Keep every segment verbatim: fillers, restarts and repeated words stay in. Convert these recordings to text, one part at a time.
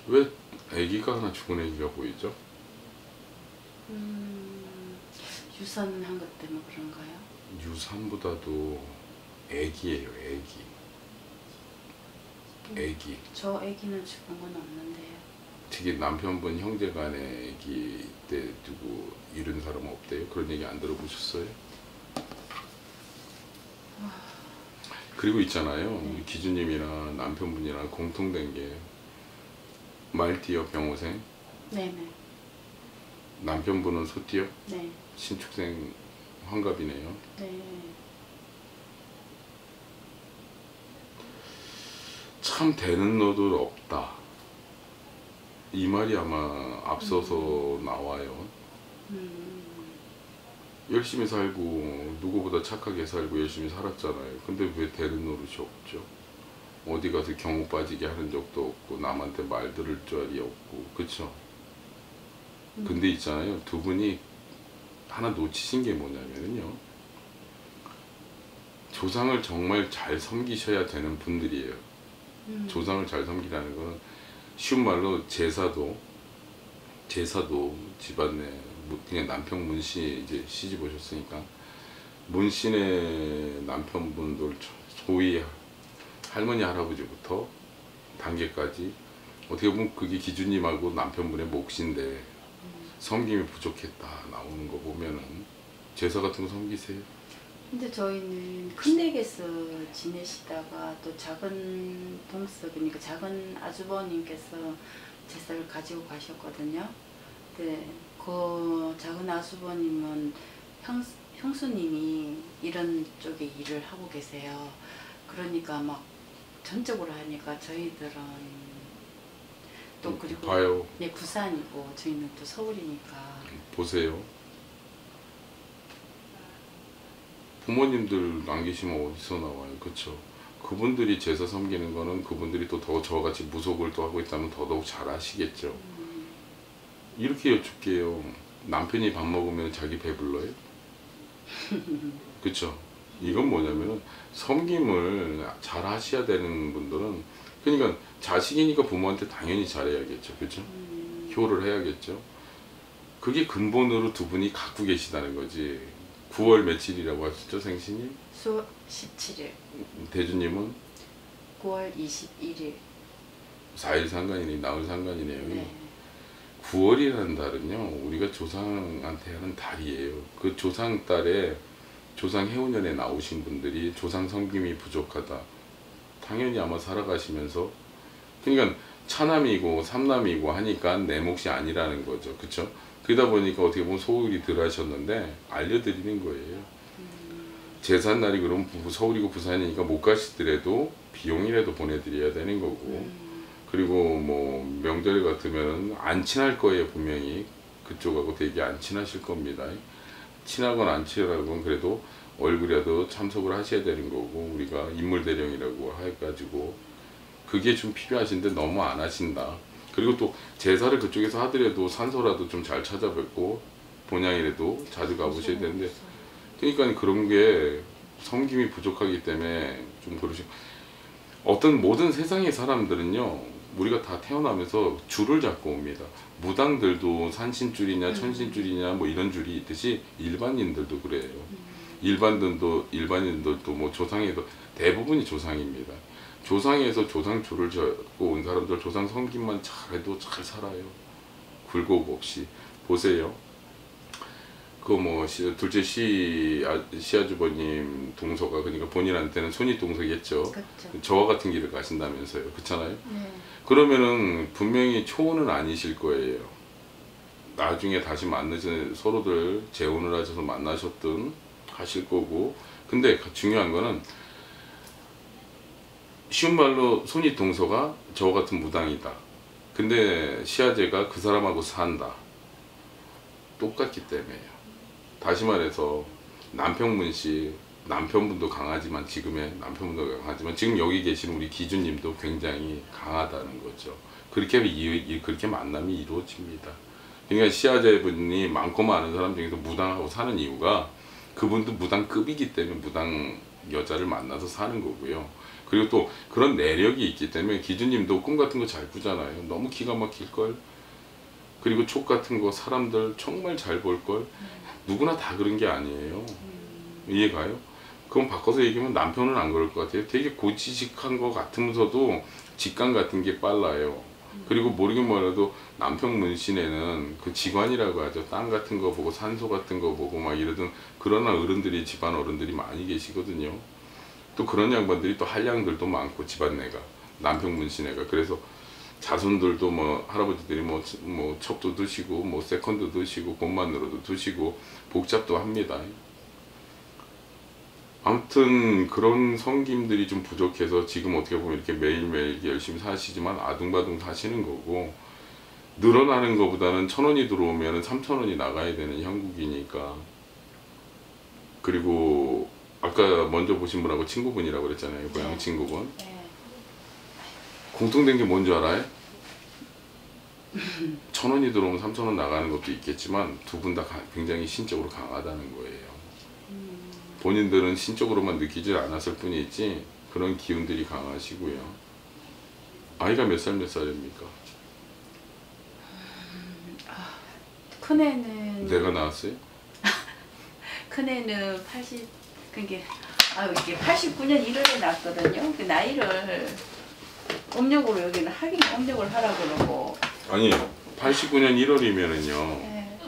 왜 아기가 하나 죽은 아기가 보이죠? 음, 유산한 것 때문에 그런가요? 유산보다도 아기예요, 아기. 아기. 저 아기는 죽은 건 없는데요. 특히 남편분 형제 간에 아기 때 두고 잃은 사람 없대요? 그런 얘기 안 들어보셨어요? 그리고 있잖아요. 네. 우리 기주님이나 남편분이랑 공통된 게 말띠요, 병호생. 네네. 남편분은 소띠요, 네. 신축생 환갑이네요. 네. 참 되는 너도 없다. 이 말이 아마 앞서서 음. 나와요. 음. 열심히 살고 누구보다 착하게 살고 열심히 살았잖아요. 근데 왜 되는 노릇이 없죠? 어디 가서 경우 빠지게 하는 적도 없고 남한테 말 들을 줄이 없고, 그쵸? 음. 근데 있잖아요, 두 분이 하나 놓치신 게 뭐냐면요, 조상을 정말 잘 섬기셔야 되는 분들이에요. 음. 조상을 잘 섬기라는 건 쉬운 말로 제사도 제사도 집안에 그냥 남편 문씨 이제 시집 오셨으니까 문신의 남편분들 소위 할머니 할아버지부터 단계까지 어떻게 보면 그게 기준님하고 남편분의 몫인데 음. 섬김이 부족했다 나오는 거 보면은 제사 같은 거 섬기세요? 근데 저희는 큰 댁에서 지내시다가 또 작은 동서, 그러니까 작은 아주버님께서 제사를 가지고 가셨거든요. 근데 그 작은 아주버님은 형, 형수님이 이런 쪽에 일을 하고 계세요. 그러니까 막 전적으로 하니까 저희들은 또 그리고 봐요. 네, 부산이고 저희는 또 서울이니까. 보세요. 부모님들 안 계시면 어디서 나와요, 그쵸? 그분들이 제사 섬기는 거는 그분들이 또 더 저같이 무속을 또 하고 있다면 더더욱 잘 아시겠죠. 음. 이렇게 여쭙게요. 남편이 밥 먹으면 자기 배불러요? 그쵸? 이건 뭐냐면은 섬김을 잘 하셔야 되는 분들은, 그러니까 자식이니까 부모한테 당연히 잘해야겠죠, 그쵸? 음. 효를 해야겠죠. 그게 근본으로 두 분이 갖고 계시다는 거지. 구월 며칠이라고 하셨죠, 생신이? 수 십칠 일. 대주님은? 구월 이십일 일. 사 일 상관이네, 나흘 상관이네요. 네. 구월이라는 달은요, 우리가 조상한테 하는 달이에요. 그 조상달에 조상 해운년에 나오신 분들이 조상 섬김이 부족하다. 당연히 아마 살아가시면서, 그러니까 차남이고 삼남이고 하니까 내 몫이 아니라는 거죠, 그쵸? 그러다 보니까 어떻게 보면 소홀히 덜 하셨는데 알려드리는 거예요. 음. 제삿날이 그럼 서울이고 부산이니까 못 가시더라도 비용이라도 보내드려야 되는 거고, 음. 그리고 뭐 명절 같으면 안 친할 거예요. 분명히 그쪽하고 되게 안 친하실 겁니다. 친하건 안 친하건 그래도 얼굴이라도 참석을 하셔야 되는 거고, 우리가 인물대령이라고 해가지고 그게 좀 필요하신데 너무 안 하신다. 그리고 또 제사를 그쪽에서 하더라도 산소라도 좀 잘 찾아뵙고 본향이라도 자주 가보셔야 되는데, 그러니까 그런 게 섬김이 부족하기 때문에 좀 그러시. 어떤 모든 세상의 사람들은요, 우리가 다 태어나면서 줄을 잡고 옵니다. 무당들도 산신줄이냐 천신줄이냐 뭐 이런 줄이 있듯이 일반인들도 그래요. 일반인들도 일반인들도 뭐 조상에서 대부분이 조상입니다. 조상에서 조상 줄을 잡고 온 사람들 조상 섬김만 잘해도 잘 살아요. 굴곡 없이. 보세요. 그 뭐 둘째 시 아, 시아주버님 동서가, 그러니까 본인한테는 손이 동서겠죠. 그렇죠. 저와 같은 길을 가신다면서요, 그렇잖아요. 네. 그러면은 분명히 초혼은 아니실 거예요. 나중에 다시 만나서 서로들 재혼을 하셔서 만나셨든 하실 거고. 근데 중요한 거는 쉬운 말로 손이 동서가 저와 같은 무당이다. 근데 시아제가 그 사람하고 산다. 똑같기 때문에요. 다시 말해서 남편분씨, 남편분도 강하지만 지금의 남편분도 강하지만 지금 여기 계신 우리 기준님도 굉장히 강하다는 거죠. 그렇게 이, 그렇게 만남이 이루어집니다. 그러니까 시아제분이 많고 많은 사람 중에서 무당하고 사는 이유가 그분도 무당급이기 때문에 무당 여자를 만나서 사는 거고요. 그리고 또 그런 내력이 있기 때문에 기준님도 꿈 같은 거 잘 꾸잖아요. 너무 기가 막힐걸. 그리고 촉 같은 거 사람들 정말 잘 볼걸. 누구나 다 그런 게 아니에요. 이해가요? 그럼 바꿔서 얘기하면 남편은 안 그럴 것 같아요. 되게 고지식한 것 같으면서도 직감 같은 게 빨라요. 그리고 모르긴 몰라도 남편 문신에는 그 지관이라고 하죠. 땅 같은 거 보고 산소 같은 거 보고 막 이러던 그런 어른들이, 집안 어른들이 많이 계시거든요. 또 그런 양반들이 또 한량들도 많고, 집안내가 남편 문신애가. 그래서 자손들도 뭐 할아버지들이 뭐, 뭐 첩도 드시고 뭐 세컨도 드시고 곰마누라도 드시고 복잡도 합니다. 아무튼 그런 성김들이 좀 부족해서 지금 어떻게 보면 이렇게 매일매일 열심히 사시지만 아둥바둥 사시는 거고, 늘어나는 것보다는 천 원이 들어오면 삼천 원이 나가야 되는 형국이니까. 그리고 아까 먼저 보신 분하고 친구분이라고 그랬잖아요. 고향 네. 친구분. 네. 공통된 게 뭔지 알아요? 천 원이 들어오면 삼천 원 나가는 것도 있겠지만 두 분 다 굉장히 신적으로 강하다는 거예요. 음. 본인들은 신적으로만 느끼질 않았을 뿐이지 그런 기운들이 강하시고요. 아이가 몇 살 몇 살입니까? 큰애는 내가 낳았어요? 큰애는 팔십 그게 아 이게 팔십구 년 일월에 낳았거든요. 그 나이를 음력으로 여기는 하긴 음력을 하라고 그러고. 아니 팔십구 년 일월이면은요 네.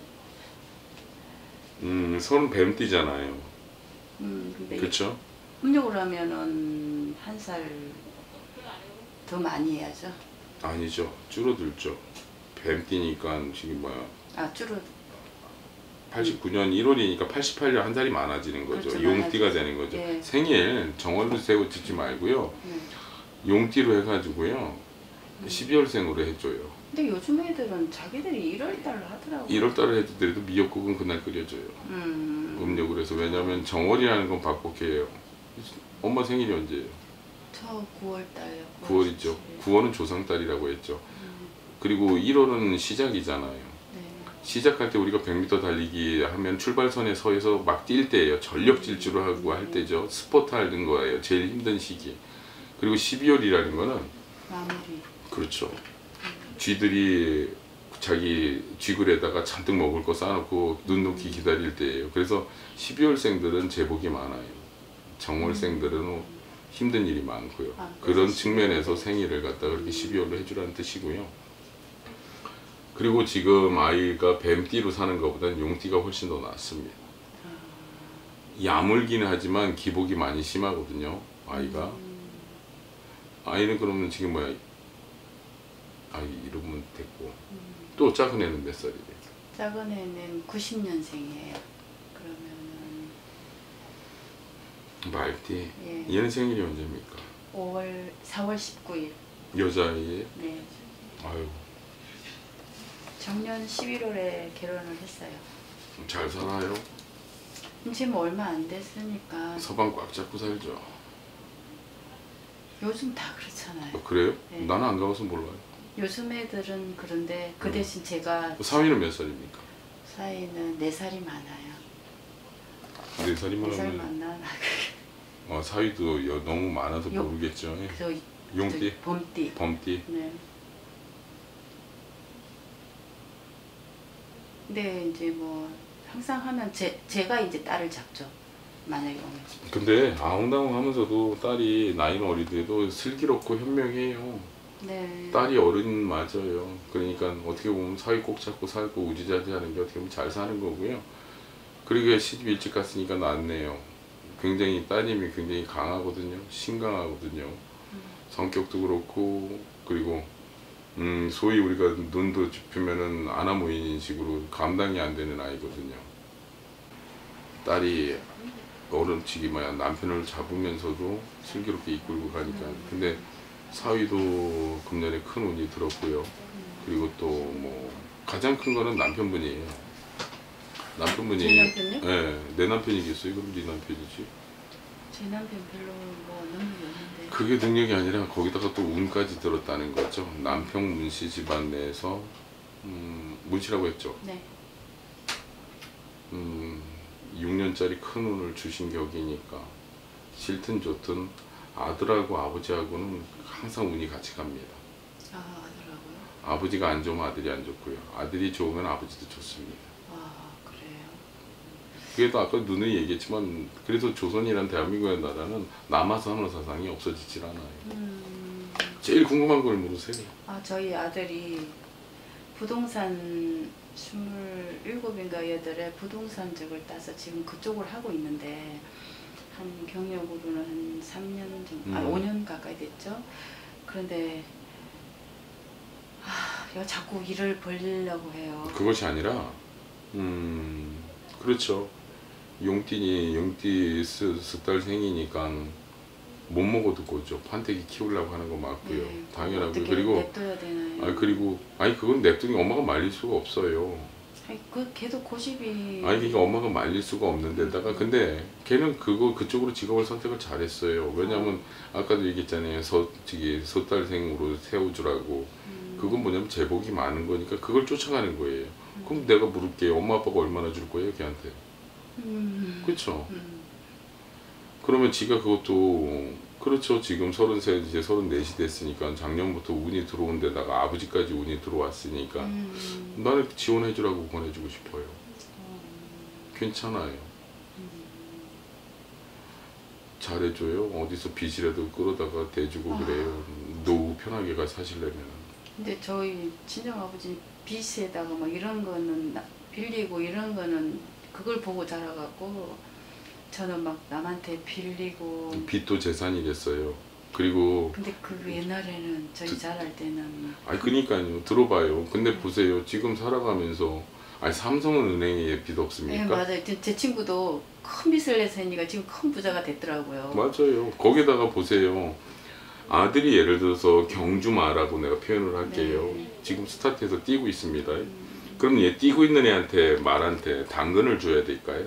음 서른 뱀띠잖아요. 음 근데 그쵸? 음력으로 하면은 한 살 더 많이 해야죠. 아니죠, 줄어들죠. 뱀띠니까 지금 뭐야 아 줄어. 팔십구 년 일월이니까 팔십팔 년 한 살이 많아지는 거죠. 그렇죠, 용띠가 많아지죠. 되는 거죠. 예. 생일 정월로 세고 짓지 말고요. 네. 용띠로 해가지고요. 십이월생으로 해줘요. 근데 요즘 애들은 자기들이 일월 달로 하더라고. 일월달에 해도 미역국은 그날 끓여줘요. 음. 음력으로 해서. 왜냐면 정월이라는 건 박복해요. 엄마 생일이 언제예요? 저 구월 달요. 구월이죠. 구월은 조상달이라고 했죠. 음. 그리고 일월은 시작이잖아요. 네. 시작할 때 우리가 백 미터 달리기 하면 출발선에 서서 막 뛸 때예요. 전력 질주를 하고 할 때죠. 스포트 하는 거예요. 제일 힘든 시기. 그리고 십이월이라는 거는 마무리. 그렇죠. 쥐들이 자기 쥐굴에다가 잔뜩 먹을 거 쌓아놓고 눈 녹기 기다릴 때예요. 그래서 십이월생들은 제복이 많아요. 정월생들은 힘든 일이 많고요. 아, 그런 그래서 측면에서 생일을 갖다 그렇게 십이월로 해주라는 뜻이고요. 그리고 지금 아이가 뱀띠로 사는 것보다는 용띠가 훨씬 더 낫습니다. 야물기는 하지만 기복이 많이 심하거든요. 아이가. 아이는 그러면 지금 뭐야? 아이 이름은 됐고. 또 작은 애는 몇 살이래? 작은 애는 구십 년생이에요. 그러면은 말띠. 예. 얘는 생일이 언제입니까? 오월 사월 십구일. 여자아이에? 네. 아유 작년 십일월에 결혼을 했어요. 잘 살아요? 지금 얼마 안 됐으니까. 서방 꽉 잡고 살죠. 요즘 다 그렇잖아요. 어, 그래요? 네. 나는 안 가봐서 몰라요. 요즘 애들은 그런데 그 음. 대신 제가 사위는 몇 살입니까? 사이는 네 살이 많아요. 네 살이면 네 살 하면 많나? 어, 사위도 여- 너무 많아서 요- 모르겠죠. 예. 저 용띠? 저 범띠. 범띠? 네. 근데 이제 뭐 항상 하면 제 제가 이제 딸을 잡죠. 만약에 오면. 근데 아웅다웅 하면서도 딸이 나이는 어리더라도 슬기롭고 현명해요. 네. 딸이 어른 맞아요. 그러니까 어떻게 보면 사위 꼭 잡고 살고 우지자지하는 게 어떻게 보면 잘 사는 거고요. 그리고 시집 일찍 갔으니까 낫네요. 굉장히 따님이 굉장히 강하거든요. 신강하거든요. 성격도 그렇고, 그리고 음 소위 우리가 눈도 짚으면은 아나무인인 식으로 감당이 안 되는 아이거든요. 딸이 어른치기 뭐야 남편을 잡으면서도 슬기롭게 이끌고 가니까. 근데 사위도 금년에 큰 운이 들었고요. 그리고 또 뭐 가장 큰 거는 남편분이에요. 남편분이. 제 남편요? 네, 내 남편이겠어요. 그럼 네 남편이지. 제 남편 별로 뭐 능력이 없는데. 그게 능력이 아니라 거기다가 또 운까지 들었다는 거죠. 남편 문씨 집안 내에서 음, 문씨라고 했죠. 네. 음, 육 년짜리 큰 운을 주신 격이니까 싫든 좋든 아들하고 아버지하고는 항상 운이 같이 갑니다. 아, 하더라고요. 아버지가 안 좋으면 아들이 안 좋고요. 아들이 좋으면 아버지도 좋습니다. 아, 그래요. 그래도 아까 누누이 얘기했지만 그래도 조선이란 대한민국의 나라는 남아서 하는 사상이 없어지질 않아요. 음, 제일 궁금한 걸 물으세요. 아, 저희 아들이 부동산 스물일곱인가 여덟에 부동산적을 따서 지금 그쪽을 하고 있는데 한 경력으로는 한 삼 년 정도, 아, 음. 오 년 가까이 됐죠. 그런데 아, 얘가 자꾸 일을 벌리려고 해요. 그것이 아니라 음 그렇죠. 용띠니 용띠 스, 스딸생이니까 못 먹어도 고죠. 판때기 키우려고 하는 거 맞고요. 네, 당연하고요. 어떻게 그리고 냅둬야 되나요? 아 그리고 아니 그건 냅두니 엄마가 말릴 수가 없어요. 아니, 그 걔도 고집이. 아니 그러니까 엄마가 말릴 수가 없는데다가 근데 걔는 그거 그쪽으로 직업을 선택을 잘했어요. 왜냐면 아까도 얘기했잖아요. 서 저기 서딸생으로 세워주라고. 음, 그건 뭐냐면 제복이 많은 거니까 그걸 쫓아가는 거예요. 그럼 내가 물을게요. 엄마 아빠가 얼마나 줄 거예요 걔한테? 음, 그렇죠. 음, 그러면 지가 그것도 그렇죠. 지금 서른세 이제 서른넷이 됐으니까 작년부터 운이 들어온 데다가 아버지까지 운이 들어왔으니까 음, 나는 지원해주라고 권해주고 싶어요. 어, 괜찮아요. 음. 잘해줘요. 어디서 빚이라도 끌어다가 대주고 아. 그래요. 노후 편하게 가 사시려면. 근데 저희 친정아버지 빚에다가 뭐 이런 거는 나- 빌리고 이런 거는 그걸 보고 자라갖고 저는 막 남한테 빌리고. 빚도 재산이 됐어요. 그리고 근데 그 옛날에는 저희 드- 자랄 때는 아니 그니까요. 들어봐요. 근데 보세요. 지금 살아가면서 아니 삼성은 은행에 빚 네, 없습니까? 맞아요. 제, 제 친구도 큰 빚을 내서니까 지금 큰 부자가 됐더라고요. 맞아요. 거기다가 보세요. 아들이 예를 들어서 경주마라고 내가 표현을 할게요. 네. 지금 스타트에서 뛰고 있습니다. 음, 그럼 얘 뛰고 있는 애한테 말한테 당근을 줘야 될까요?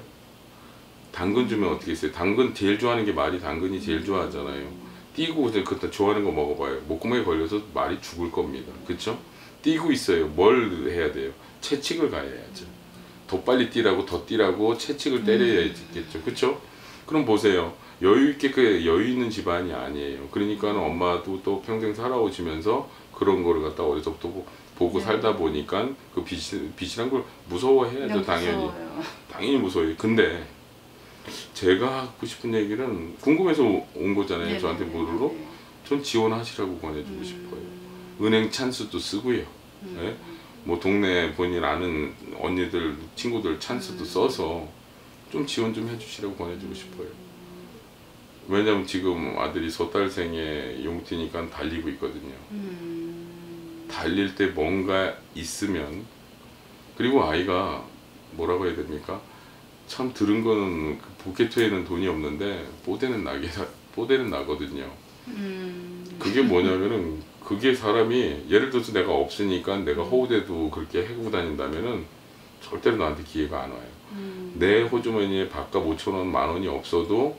당근 주면 어떻게 있어요? 당근 제일 좋아하는 게 말이 당근이 제일 좋아하잖아요. 뛰고 이제 그때 좋아하는 거 먹어봐요. 목구멍에 걸려서 말이 죽을 겁니다. 그쵸? 뛰고 있어요. 뭘 해야 돼요? 채찍을 가해야죠. 더 빨리 뛰라고 더 뛰라고 채찍을 때려야겠죠. 그쵸? 그럼 보세요. 여유 있게 그 여유 있는 집안이 아니에요. 그러니까 엄마도 또 평생 살아오시면서 그런 거를 갖다 어디서부터 보- 보고 네. 살다 보니까 그 빚, 빚이란 걸 무서워해야죠. 그냥 당연히. 무서워요. 당연히 무서워요. 근데 제가 하고 싶은 얘기는 궁금해서 온 거잖아요. 네네네. 저한테 물으러. 네. 전 지원하시라고 권해주고 음, 싶어요. 은행 찬스도 쓰고요. 음, 예? 뭐 동네 본인 아는 언니들 친구들 찬스도 음. 써서 좀 지원 좀 해주시라고 권해주고 싶어요. 왜냐면 지금 아들이 소딸생의 용띠니까 달리고 있거든요. 음, 달릴 때 뭔가 있으면 그리고 아이가 뭐라고 해야 됩니까? 참 들은 거는 그 포켓회에는 돈이 없는데 뽀대는 나게 뽀대는 나거든요. 음, 그게 뭐냐면은 그게 사람이 예를 들어서 내가 없으니까 내가 허우대도 그렇게 해고 다닌다면은 절대로 나한테 기회가 안 와요. 음, 내 호주머니에 밥값 오천 원, 만 원이 없어도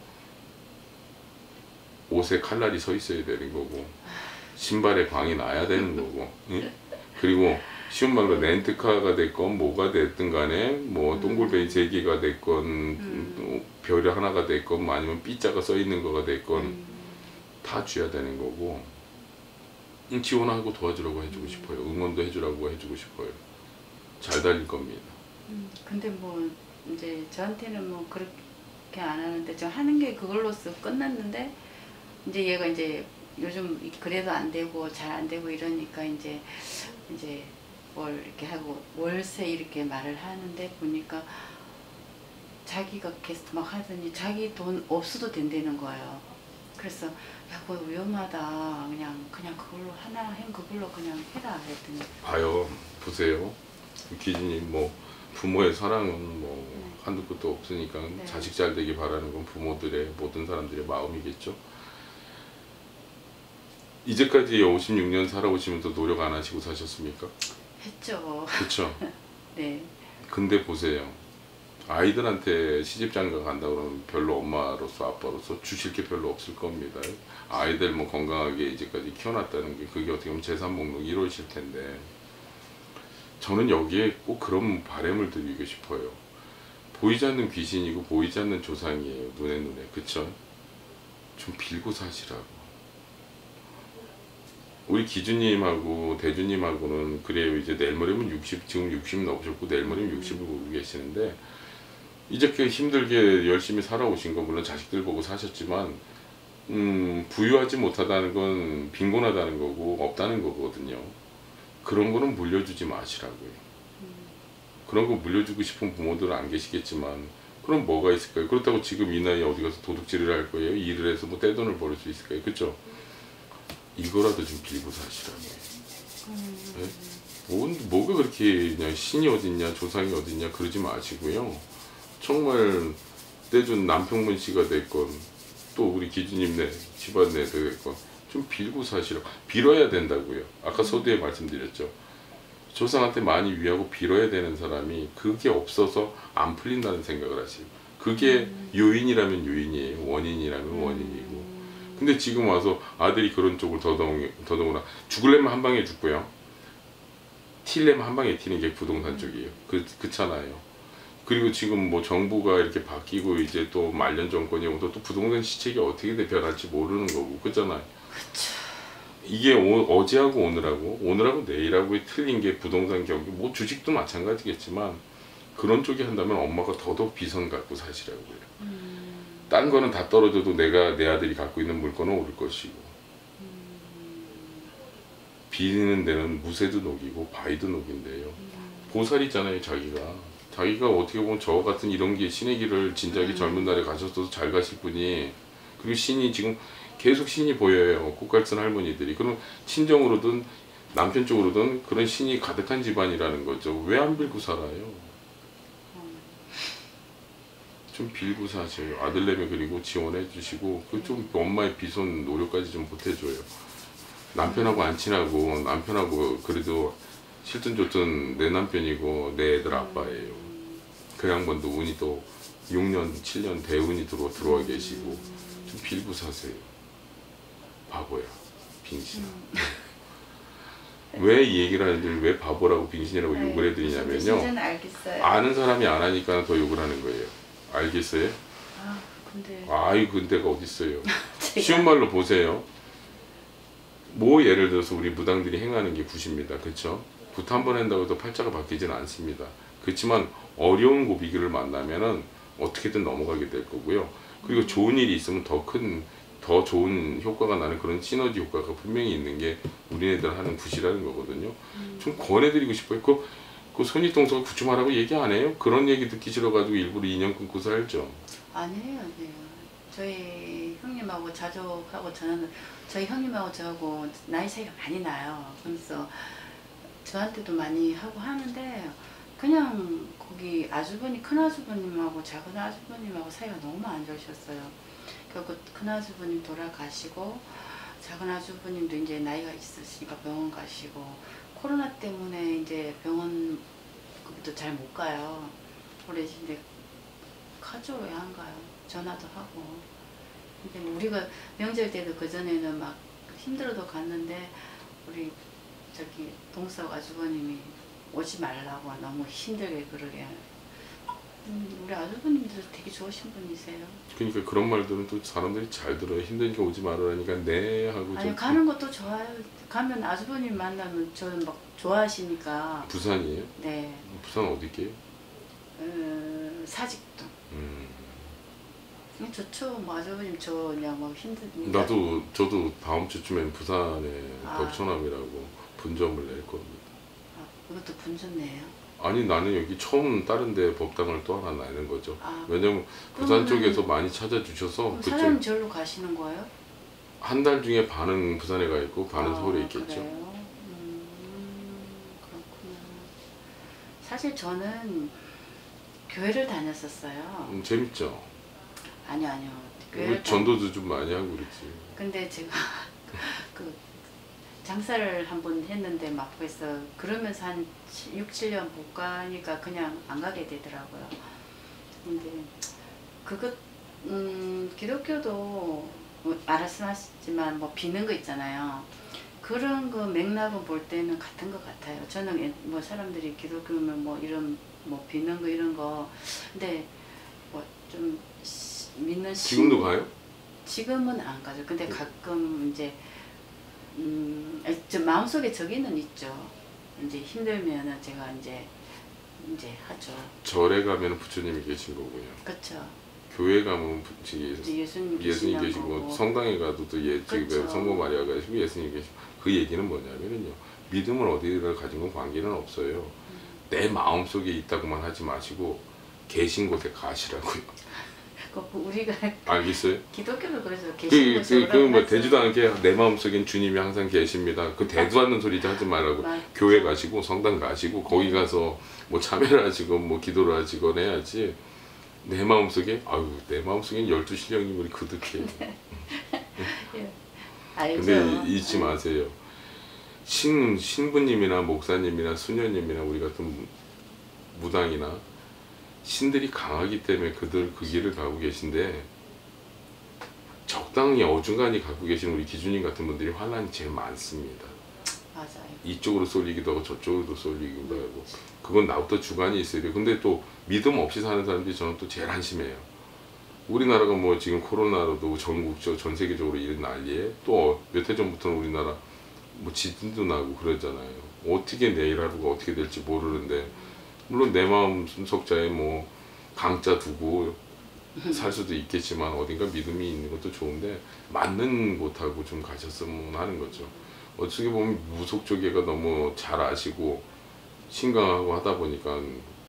옷에 칼날이 서 있어야 되는 거고 신발에 광이 나야 되는 거고 응? 그리고 쉬운 말로 렌트카가 됐건 뭐가 됐든 간에 뭐 동글뱅이 세 개가 됐건 음. 별이 하나가 됐건 뭐 아니면 삐자가 써 있는 거가 됐건 음, 다 줘야 되는 거고 응, 지원하고 도와주라고 해주고 싶어요. 응원도 해주라고 해주고 싶어요. 잘 달릴 겁니다. 음. 근데 뭐 이제 저한테는 뭐 그렇게 안 하는데 저 하는 게 그걸로써 끝났는데 이제 얘가 이제 요즘 그래도 안 되고 잘 안 되고 이러니까 이제 이제 뭘 이렇게 하고 월세 이렇게 말을 하는데 보니까 자기가 계속 막 하더니 자기 돈 없어도 된다는 거예요. 그래서 야 그거 위험하다 그냥 그냥 그걸로 하나 행 그걸로 그냥 해라 했더니 봐요. 보세요. 기진님 뭐 부모의 사랑은 뭐 한두 끝도 없으니까 네. 자식 잘 되길 바라는 건 부모들의 모든 사람들의 마음이겠죠. 이제까지 오십육 년 살아오시면서 노력 안 하시고 사셨습니까? 했죠. 그렇죠. 네. 근데 보세요. 아이들한테 시집장가 간다 그러면 별로 엄마로서 아빠로서 주실 게 별로 없을 겁니다. 아이들 뭐 건강하게 이제까지 키워놨다는 게 그게 어떻게 보면 재산 목록 일 호실 텐데 저는 여기에 꼭 그런 바람을 드리고 싶어요. 보이지 않는 귀신이고 보이지 않는 조상이에요. 눈에 눈에. 그쵸? 좀 빌고 사시라고. 우리 기주님하고 대주님하고는 그래요. 이제 내일 모레면 육십, 지금 육십 넘으셨고 내일 모레면 육십을 보고 계시는데 이렇게 힘들게 열심히 살아오신 건 물론 자식들 보고 사셨지만 음, 부유하지 못하다는 건 빈곤하다는 거고 없다는 거거든요. 그런 거는 물려주지 마시라고요. 그런 거 물려주고 싶은 부모들은 안 계시겠지만 그럼 뭐가 있을까요? 그렇다고 지금 이 나이에 어디 가서 도둑질을 할 거예요? 일을 해서 뭐 떼돈을 벌을 수 있을까요? 그렇죠? 이거라도 좀 빌고 사시라고요. 네? 뭔, 뭐가 그렇게 그냥 신이 어딨냐 조상이 어딨냐 그러지 마시고요. 정말 떼준 남평문 씨가 됐건 또 우리 기주님네 집안 내 됐건 좀 빌고 사시라고. 빌어야 된다고요. 아까 서두에 말씀드렸죠. 조상한테 많이 위하고 빌어야 되는 사람이 그게 없어서 안 풀린다는 생각을 하시고 그게 음. 요인이라면 요인이에요. 원인이라면 음. 원인이고. 근데 지금 와서 아들이 그런 쪽을 더더욱, 더더구나 죽을래면 한 방에 죽고요. 튈래면 한 방에 튀는 게 부동산 쪽이에요. 그, 그렇잖아요. 그리고 지금 뭐 정부가 이렇게 바뀌고 이제 또 말년 정권이 오면 또 부동산 시책이 어떻게 변할지 모르는 거고 그렇잖아요. 그쵸. 이게 오, 어제하고 오늘하고 오늘하고 내일하고의 틀린 게 부동산 경기 뭐 주식도 마찬가지겠지만 그런 쪽이 한다면 엄마가 더더욱 비선 갖고 사시라고요. 음. 딴 거는 다 떨어져도 내가 내 아들이 갖고 있는 물건은 오를 것이고 음. 비는 데는 무쇠도 녹이고 바위도 녹인대요. 음. 보살이잖아요. 자기가 자기가 어떻게 보면 저 같은 이런 게 신의 길을 진작에 음. 젊은 날에 가셨어도 잘 가실 분이 그리고 신이 지금 계속 신이 보여요. 꽃갈선 할머니들이. 그럼 친정으로든 남편 쪽으로든 그런 신이 가득한 집안이라는 거죠. 왜 안 빌고 살아요? 좀 빌고 사셔요. 아들내미 그리고 지원해 주시고 그 좀 엄마의 비손 노력까지 좀 보태줘요. 남편하고 안 친하고 남편하고 그래도 실든 좋든 내 남편이고 내 애들 아빠예요. 그 양반도 운이 또 육 년, 칠 년 대운이 들어, 들어와 계시고 좀 빌고 사세요. 바보야, 빙신아. 음. 왜 이 얘기를 하는지 왜 바보라고 빙신이라고 네, 욕을 해드리냐면요. 알겠어요. 아는 사람이 안 하니까 더 욕을 하는 거예요. 알겠어요? 아, 근데. 아이, 근데가 어딨어요. 쉬운 말로 보세요. 뭐 예를 들어서 우리 무당들이 행하는 게 굿입니다. 그쵸? 굿 한 번 한다고 해도 팔자가 바뀌지는 않습니다. 그렇지만 어려운 고비기를 만나면은 어떻게든 넘어가게 될 거고요. 그리고 음. 좋은 일이 있으면 더 큰, 더 좋은 효과가 나는 그런 시너지 효과가 분명히 있는 게 우리네들 하는 굿이라는 거거든요. 음. 좀 권해드리고 싶어요. 그, 그 손윗동서가 구충하라고 얘기 안 해요? 그런 얘기 듣기 싫어가지고 일부러 인연 끊고 살죠. 아니에요, 아니에요. 저희 형님하고 자주 하고 저는 저희 형님하고 저하고 나이 차이가 많이 나요. 그래서 저한테도 많이 하고 하는데 그냥 거기 아주버님, 큰 아주버님하고 작은 아주버님하고 사이가 너무 안 좋으셨어요. 결국 큰 아주버님 돌아가시고 작은 아주버님도 이제 나이가 있으시니까 병원 가시고 코로나 때문에 이제 병원 그것도 잘 못 가요. 그러신데 가죠. 왜 안 가요? 전화도 하고. 근데 우리가 명절 때도 그 전에는 막 힘들어도 갔는데 우리 저기 동서 아주버님이 오지 말라고 너무 힘들게 그러게. 음, 우리 아주버님들 되게 좋으신 분이세요. 그러니까 그런 말들은 또 사람들이 잘 들어요. 힘드니까 오지 말으라니까 네 하고. 아니 가는 것도 좋아요. 가면 아주버님 만나면 저는 막 좋아하시니까. 부산이에요? 네. 부산 어디게요? 어, 사직도. 음. 좋죠. 뭐 아주버님 저 그냥 막 힘드니까. 나도 저도 다음 주쯤엔 부산에 아. 덕천암이라고 분점을 낼 겁니다. 아, 그것도 분점내요? 아니 나는 여기 처음 다른 데 법당을 또 하나 내는 거죠. 아, 왜냐면 부산 쪽에서 많이 찾아주셔서 사장님 절로 가시는 거예요? 한 달 중에 반은 부산에 가 있고 반은 아, 서울에 있겠죠. 그래요? 음, 그렇구나. 사실 저는 교회를 다녔었어요. 음, 재밌죠? 아니요 아니요. 우리 전도도 좀 많이 하고 그랬지. 근데 제가 그 장사를 한번 했는데 막 그래서 그러면서 한 육, 칠 년 못 가니까 그냥 안 가게 되더라고요. 근데 그것 음, 기독교도 뭐 말씀하셨지만 뭐 비는 거 있잖아요. 그런 거 맥락을 볼 때는 같은 것 같아요. 저는 뭐 사람들이 기독교면 뭐 이런 뭐 비는 거 이런 거 근데 뭐 좀 믿는 지금도 가요? 지금은 안 가죠. 근데 가끔 이제 음, 저 마음속에 저기는 있죠. 이제 힘들면은 제가 이제 이제 하죠. 절에 가면 부처님이 계신 거고요. 그렇죠. 교회 가면 부- 저기 이제 예수님 예수님 계시는 계시고 거고. 성당에 가도 또 예, 저기 그쵸. 성모 마리아 가시고 예수님 계시고 그 얘기는 뭐냐면요. 믿음을 어디를 가진 건 관계는 없어요. 음. 내 마음속에 있다고만 하지 마시고 계신 곳에 가시라고요. 그 우리가 알겠어요? 기독교도 그래서 계신 그, 곳이 그, 그, 뭐, 오라고 되지도 하죠. 않게 내 마음속엔 주님이 항상 계십니다. 그 대도 않는 소리 하지 말라고. 맞죠. 교회 가시고, 성당 가시고, 거기 가서 뭐 참여를 하시고, 뭐 기도를 하시건 해야지. 내 마음속에, 아유, 내 마음속엔 열두 신령님이 그득해요. 예. 알죠. 근데 잊지 마세요. 신, 신부님이나 목사님이나 수녀님이나 우리 같은 무당이나 신들이 강하기 때문에 그들 그 길을 가고 계신데 적당히 어중간히 갖고 계신 우리 기준님 같은 분들이 환란이 제일 많습니다. 맞아요. 이쪽으로 쏠리기도 하고 저쪽으로도 쏠리기도 하고 그건 나부터 주관이 있어야 돼요. 근데 또 믿음 없이 사는 사람들이 저는 또 제일 한심해요. 우리나라가 뭐 지금 코로나로도 전국적 전 세계적으로 이런 난리에 또 몇 해 전부터는 우리나라 뭐 지진도 나고 그러잖아요. 어떻게 내일 하루가 어떻게 될지 모르는데 물론 내 마음 속자에 뭐 강자 두고 살 수도 있겠지만 어딘가 믿음이 있는 것도 좋은데 맞는 곳하고 좀 가셨으면 하는 거죠. 어떻게 보면 무속조계가 너무 잘 아시고 신강하고 하다 보니까